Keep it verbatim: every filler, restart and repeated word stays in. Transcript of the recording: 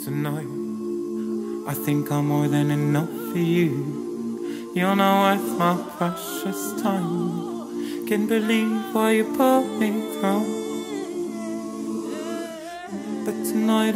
tonight. I think I'm more than enough for you. You're not worth my precious time. Can't believe why you put me through. But tonight